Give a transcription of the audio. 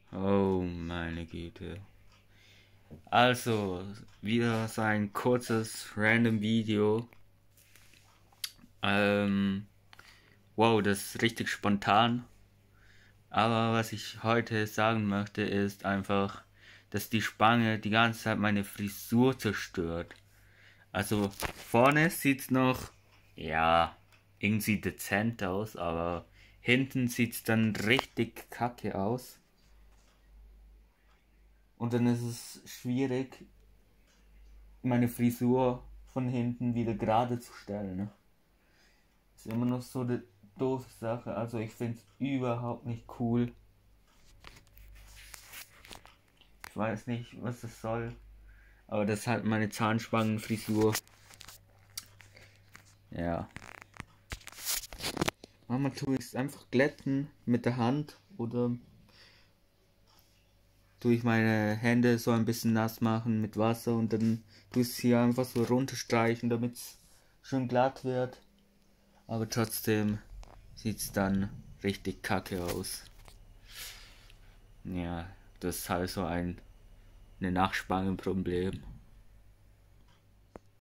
Oh meine Güte. Also, wieder so ein kurzes random Video. Ähm, wow, das ist richtig spontan. Aber was ich heute sagen möchte, ist einfach, dass die Spange die ganze Zeit meine Frisur zerstört. Also vorne sieht's noch, ja, irgendwie dezent aus, aber hinten sieht's dann richtig kacke aus. Und dann ist es schwierig, meine Frisur von hinten wieder gerade zu stellen. Ne? Ist immer noch so eine doofe Sache. Also ich finde es überhaupt nicht cool. Ich weiß nicht, was das soll. Aber das ist halt meine Zahnspangenfrisur. Ja. Manchmal tue ich es einfach glätten mit der Hand oder tue ich meine Hände so ein bisschen nass machen mit Wasser und dann tue ich es hier einfach so runterstreichen, damit es schön glatt wird. Aber trotzdem sieht es dann richtig kacke aus. Ja, das ist halt so eine Nachspangenproblem.